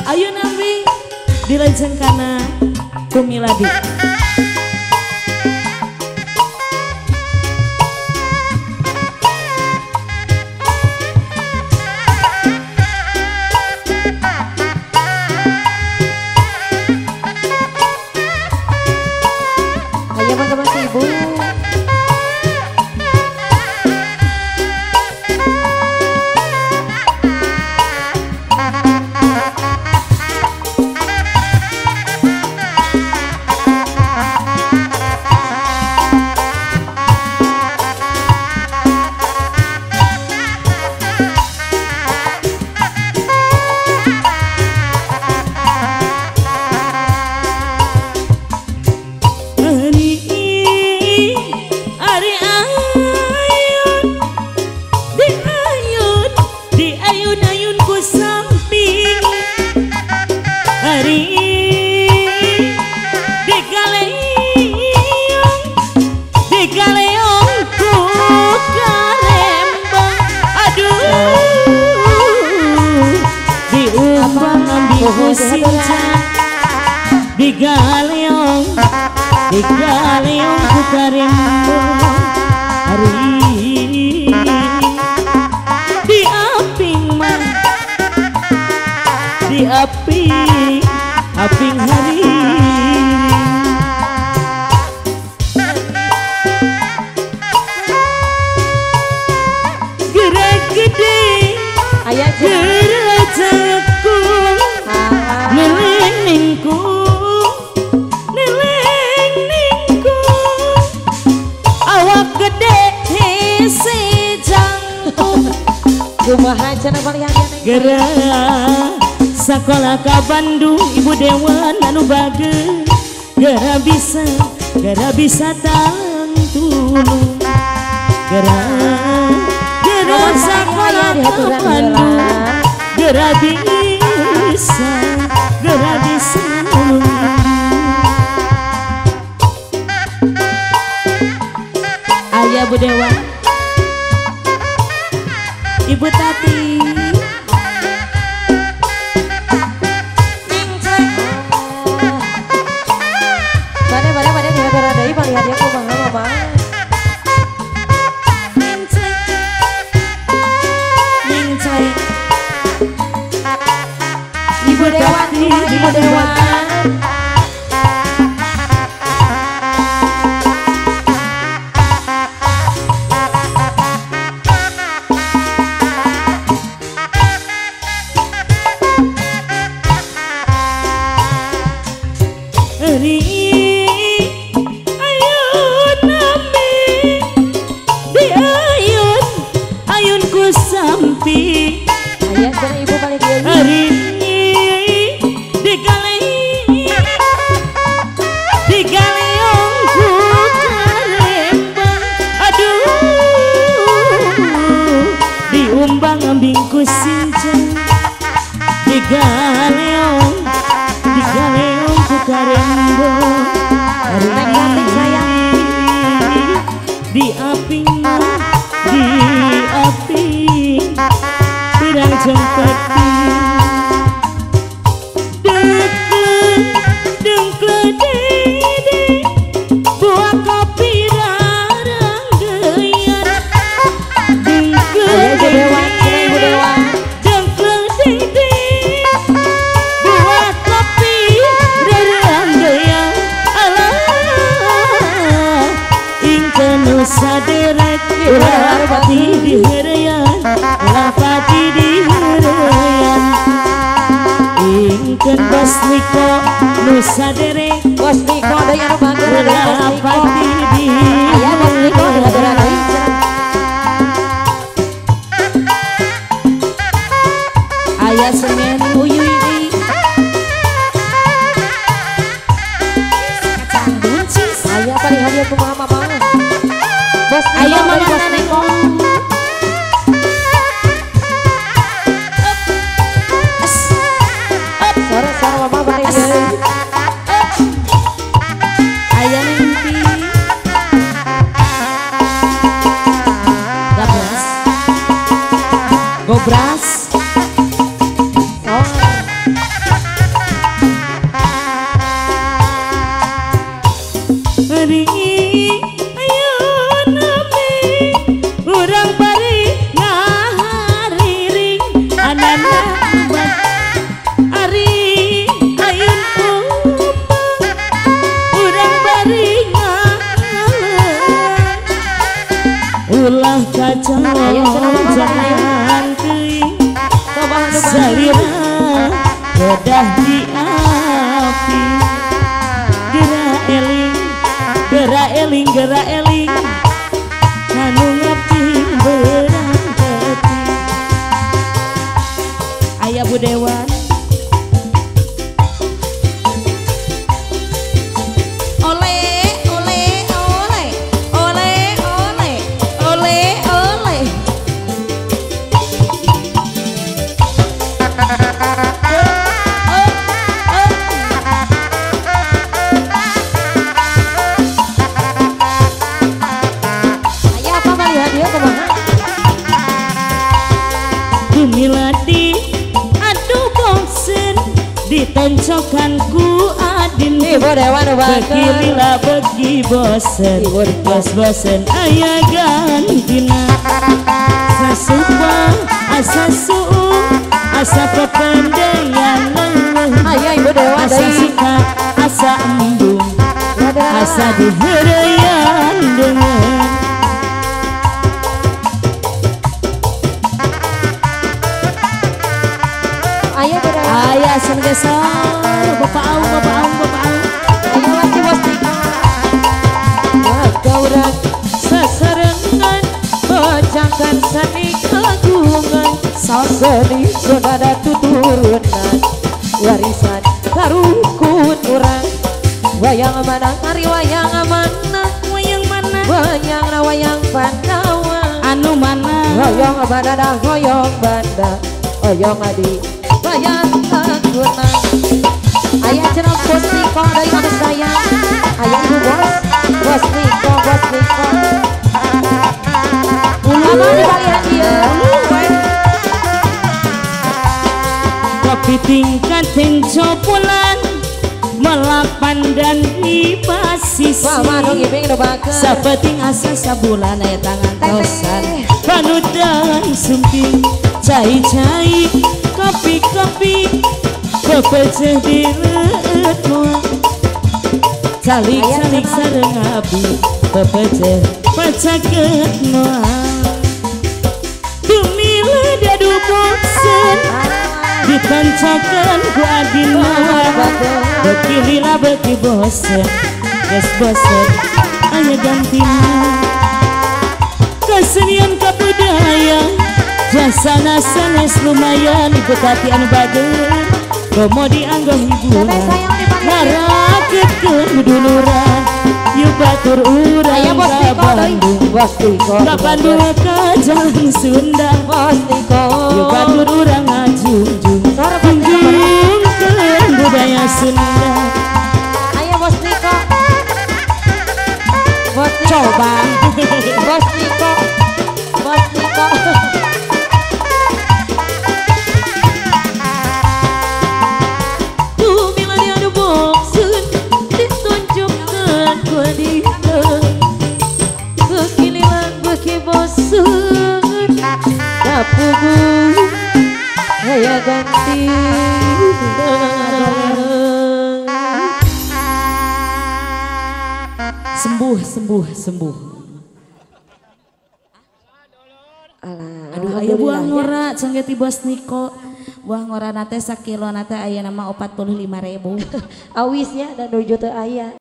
Ayo Nabi dilenceng kana kumiladi. Ayo teman-teman ibu. Di galeong ku karembong hari di aping man di aping hari gerak gede gerak cekung nelengku kumaha cenah baliannya gerak sekolah ka Bandung ibu dewan anu bage gerak bisa tantulung gerak sekolah ka Bandung gerak bisa ayah bu dewan Ibu Tati Bade dihadar-hadai balik hadiah kumaha mama Mincai Ibu Dewan Ibu Dewan Digaleong ku karembong di aping pirang jempeti dengkle dede buah kopi rarang geyan dengkle saderet rapati diherayan rapati diherayan ingken bos niko nu saderet bos niko ada yang bangga rapati diherayan ayah bos niko dihadar-hadai ayah semen uyui kacang buncis ayah paling hadiah kumaha mama bos ayah mana nengok suara mama balik ayah nanti gobras wadah di api. Gerak eling anu ngabdi berangkati. Aya Budewan miladi, aduh bosen ditoncokan ku adin. Bagi lila bagi bosen, bosen aya gantina. Sasuba asa suu, asa pependeyan asa suka, asa embung, asa diherayan dengan. Ayah sengesar, bapak au. Ayo lagi wastika. Gauran seserengan, bocahkan seni kagungan. Seni sonada tuturunan, warisan karukun urang. Wayang mana hari wayang mana? Wayang Pandawa. Anu mana? Hoyong banda dah hoyong banda, hoyong adi. Bayang aguna. Ayah cenah bos Niko dari mana saya? Ayah ibu bos Niko. Ulama dibalihan dia. Kopi tingkat copolan, melapan dan di pasisi. Sapeting asa sabulan aya tangan tosan. Panudan sumping cai kopi kepeceh di leutmu. Calik sareng abdi kepeceh pacakeun moal. Tumila dadu bosen dipancakeun ku adina. Beki lila beki bosen, geus bosen aya gantina. Kesenian kabudayaan jasana sanes lumayan dipekati anu bageun. Komo dianggah hiburan ngarakeun duluran. Yuk batur urang ka Bandung, ka Bandung ka Jalan Sunda. Yuk batur urang ngajunjung, junjungkeun budaya Sunda. Ayo Bos Niko, coba Bos Niko. Saya ganti sembuh. Aduh aya buah ngora cengge ti Bos Niko. Buah ngora nate sakilo nate aya nama 45.000. Awisnya dan 2 juta aya.